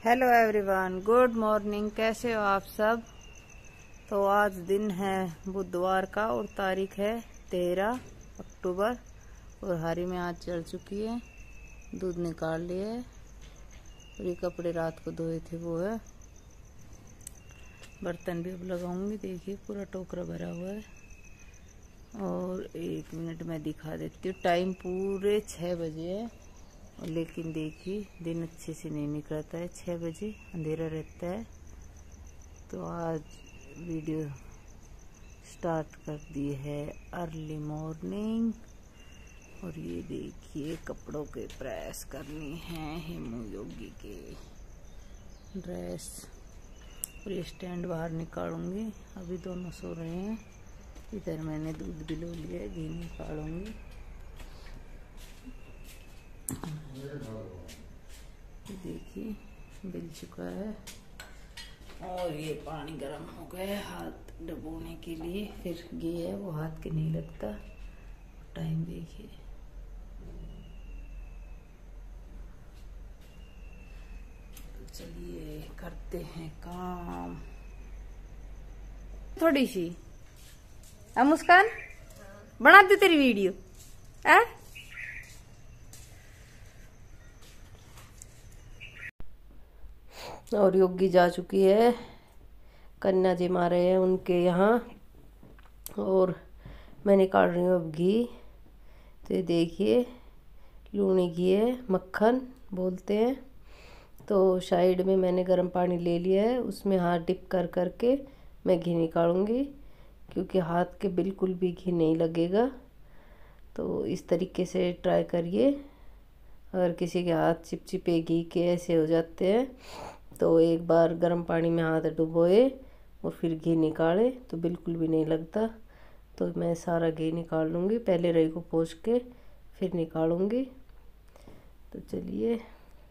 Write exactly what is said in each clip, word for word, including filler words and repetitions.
Hello everyone, good morning. कैसे हो आप सब? तो आज दिन है बुधवार का और तारीख है तेरह अक्टूबर और हरी में आज चल चुकी है। दूध निकाल लिए है और ये कपड़े रात को धोए थे वो है। बर्तन भी अब लगाऊंगी। देखिए पूरा टोकरा भरा हुआ है। और एक मिनट में दिखा देती हूँ। टाइम पूरे छः बजे है और लेकिन देखिए दिन अच्छे से नहीं निकलता है। छः बजे अंधेरा रहता है। तो आज वीडियो स्टार्ट कर दी है अर्ली मॉर्निंग। और ये देखिए कपड़ों के प्रेस करनी है, हेमू योगी के ड्रेस। और ये स्टैंड बाहर निकालूंगी। अभी दोनों सो रहे हैं। इधर मैंने दूध भी लो लिया है, घी निकालूंगी। देखिए बिल चुका है और ये पानी गर्म हो गया है हाथ डुबोने के लिए। फिर घी है वो हाथ के नहीं लगता। टाइम देखिए, तो चलिए करते हैं काम। थोड़ी सी अब मुस्कान बना दे तेरी वीडियो है। और योगी जा चुकी है, कन्या जी मारे हैं उनके यहाँ। और मैं निकाल रही हूँ अब घी। तो ये देखिए लूनी घी है, मक्खन बोलते हैं। तो साइड में मैंने गर्म पानी ले लिया है, उसमें हाथ डिप कर करके मैं घी निकालूंगी, क्योंकि हाथ के बिल्कुल भी घी नहीं लगेगा। तो इस तरीके से ट्राई करिए। अगर किसी के हाथ चिपचिपे घी के ऐसे हो जाते हैं तो एक बार गर्म पानी में हाथ डुबोए और फिर घी निकाले तो बिल्कुल भी नहीं लगता। तो मैं सारा घी निकाल लूँगी। पहले रई को पोंछ के फिर निकालूँगी। तो चलिए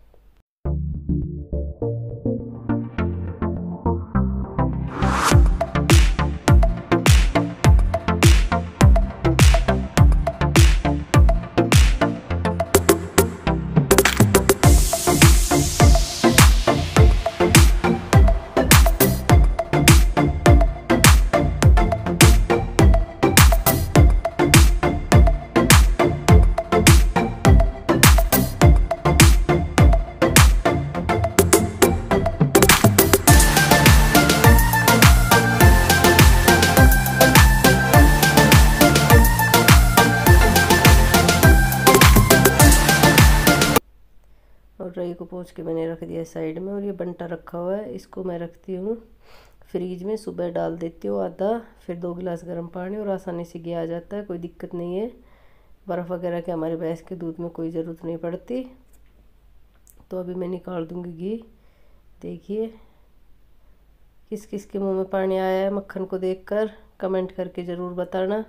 रई को पोंछ के मैंने रख दिया साइड में। और ये बंटा रखा हुआ है, इसको मैं रखती हूँ फ्रीज में। सुबह डाल देती हूँ आधा, फिर दो गिलास गर्म पानी और आसानी से घी आ जाता है, कोई दिक्कत नहीं है। बर्फ़ वगैरह के हमारे भैंस के दूध में कोई ज़रूरत नहीं पड़ती। तो अभी मैं निकाल दूँगी घी। देखिए किस किस के मुँह में पानी आया है मक्खन को देखकर, कमेंट करके ज़रूर बताना।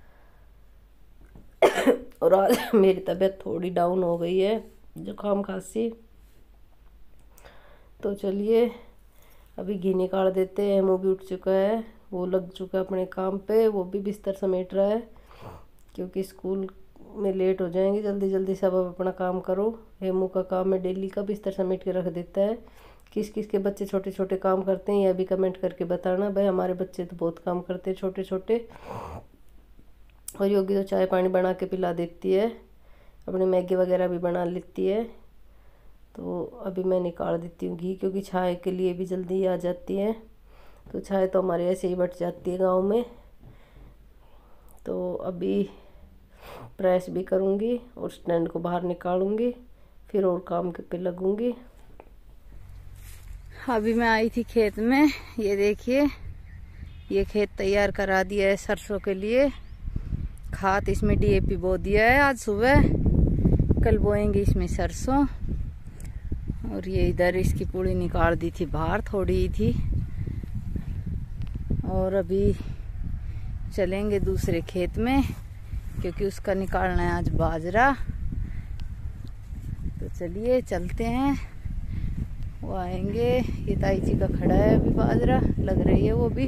और आज मेरी तबीयत थोड़ी डाउन हो गई है, जुकाम खांसी। तो चलिए अभी घी निकाल देते हैं। मुँह भी उठ चुका है, वो लग चुका है अपने काम पे। वो भी बिस्तर समेट रहा है, क्योंकि स्कूल में लेट हो जाएंगे। जल्दी जल्दी सब अब अपना काम करो। हेमू का काम है डेली का, बिस्तर समेट के रख देता है। किस किस के बच्चे छोटे छोटे काम करते हैं यह भी कमेंट करके बताना। भाई हमारे बच्चे तो बहुत काम करते हैं छोटे छोटे। और योगी तो चाय पानी बना के पिला देती है, अपनी मैगी वगैरह भी बना लेती है। तो अभी मैं निकाल देती हूँ घी, क्योंकि चाय के लिए भी जल्दी आ जाती है। तो चाय तो हमारे ऐसे ही बट जाती है गांव में। तो अभी प्रेस भी करूँगी और स्टैंड को बाहर निकालूँगी, फिर और काम के पे लगूँगी। अभी मैं आई थी खेत में। ये देखिए ये खेत तैयार करा दिया है सरसों के लिए। खाद इसमें डी ए पी बो दिया है आज सुबह, कल बोएंगे इसमें सरसों। और ये इधर इसकी पूड़ी निकाल दी थी बाहर, थोड़ी ही थी। और अभी चलेंगे दूसरे खेत में, क्योंकि उसका निकालना है आज बाजरा। तो चलिए चलते हैं, वो आएंगे। ये ताई जी का खड़ा है अभी, बाजरा लग रही है वो भी।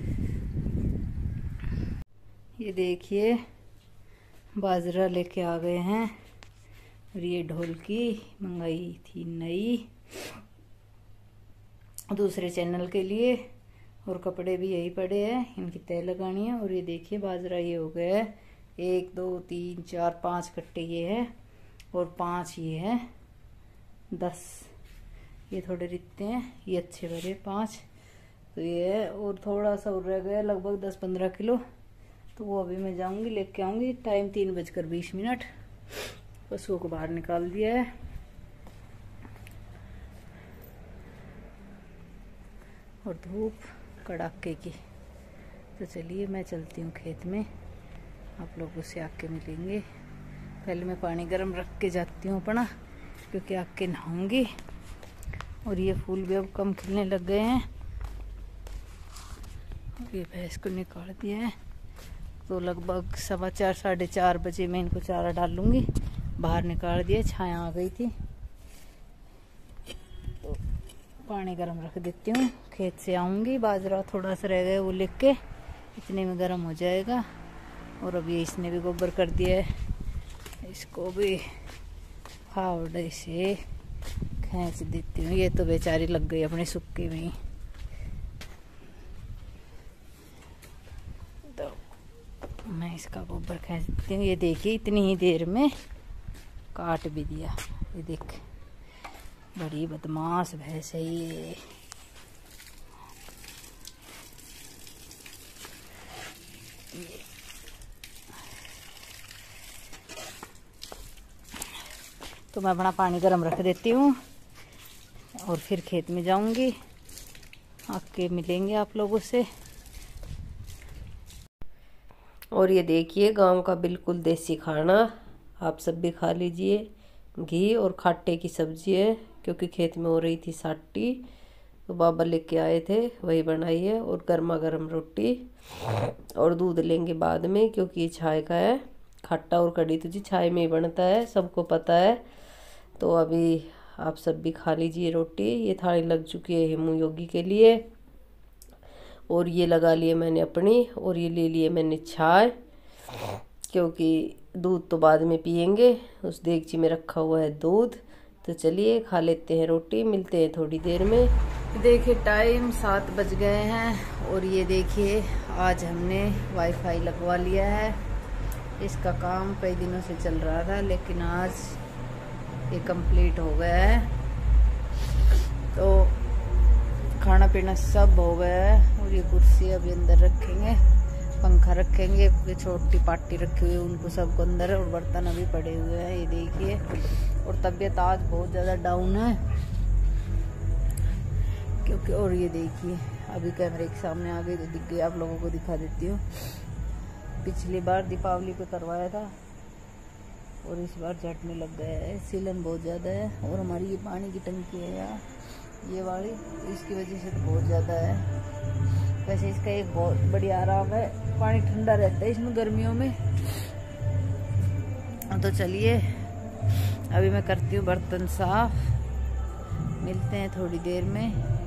ये देखिए बाजरा लेके आ गए हैं। और ये ढोलकी मंगाई थी नई, दूसरे चैनल के लिए। और कपड़े भी यही पड़े हैं, इनकी तय लगानी है। और ये देखिए बाजरा ये हो गया है, एक दो तीन चार पांच कट्टे ये है और पांच ये है, दस। ये थोड़े रित्ते हैं, ये अच्छे भरे पांच, तो ये है। और थोड़ा सा और रह गया लगभग दस पंद्रह किलो, तो वो अभी मैं जाऊंगी लेके आऊंगी। टाइम तीन बजकर बीस मिनट। पशुओं को बाहर निकाल दिया है। और धूप कड़ाके की। तो चलिए मैं चलती हूँ खेत में, आप लोगों से आके मिलेंगे। पहले मैं पानी गर्म रख के जाती हूँ अपना, क्योंकि आके नहाऊंगी। और ये फूल भी अब कम खिलने लग गए हैं। ये भैंस को निकाल दिया है, तो लगभग सवा चार साढ़े चार बजे मैं इनको चारा डालूंगी। बाहर निकाल दिया, छाया आ गई थी। तो पानी गर्म रख देती हूँ, खेत से आऊंगी। बाजरा थोड़ा सा रह गया, वो लिख के इतने में गर्म हो जाएगा। और अब ये इसने भी गोबर कर दिया है, इसको भी फावड़े से खींच देती हूँ। ये तो बेचारी लग गई अपने सुक्के में ही। तो मैं इसका गोबर खींच देती हूँ। ये देखिए इतनी ही देर में काट भी दिया। ये देख, बड़ी बदमाश भैंस है ये। तो मैं अपना पानी गर्म रख देती हूँ और फिर खेत में जाऊंगी। आके मिलेंगे आप लोगों से। और ये देखिए गांव का बिल्कुल देसी खाना, आप सब भी खा लीजिए। घी और खट्टे की सब्जी है, क्योंकि खेत में हो रही थी साटी, तो बाबा लेके आए थे, वही बनाई है। और गर्मा गर्म रोटी और दूध लेंगे बाद में, क्योंकि ये छाय का है। खट्टा और कड़ी तो जी छाय में ही बनता है, सबको पता है। तो अभी आप सब भी खा लीजिए रोटी। ये थाली लग चुकी है हेमू योगी के लिए। और ये लगा लिए मैंने अपनी, और ये ले लिए मैंने छाय, क्योंकि दूध तो बाद में पियेंगे। उस देगची में रखा हुआ है दूध। तो चलिए खा लेते हैं रोटी, मिलते हैं थोड़ी देर में। देखिए टाइम सात बज गए हैं। और ये देखिए आज हमने वाईफाई लगवा लिया है। इसका काम कई दिनों से चल रहा था, लेकिन आज ये कंप्लीट हो गया है। तो खाना पीना सब हो गया है। और ये कुर्सी अभी अंदर रखेंगे, पंखा रखेंगे, ये छोटी पार्टी रखी हुई है उनको सबको अंदर। और बर्तन अभी पड़े हुए हैं, ये देखिए। और तबीयत आज बहुत ज़्यादा डाउन है, क्योंकि और ये देखिए अभी कैमरे के सामने आ गई तो दिख गई। आप लोगों को दिखा देती हूँ। पिछली बार दीपावली पे करवाया था और इस बार झटने लग गया है। सीलन बहुत ज़्यादा है। और हमारी ये पानी की टंकी है यार, ये वाली, इसकी वजह से तो बहुत ज़्यादा है। वैसे इसका एक बहुत बढ़िया आराम है, पानी ठंडा रहता है इसमें गर्मियों में। तो चलिए अभी मैं करती हूँ बर्तन साफ, मिलते हैं थोड़ी देर में।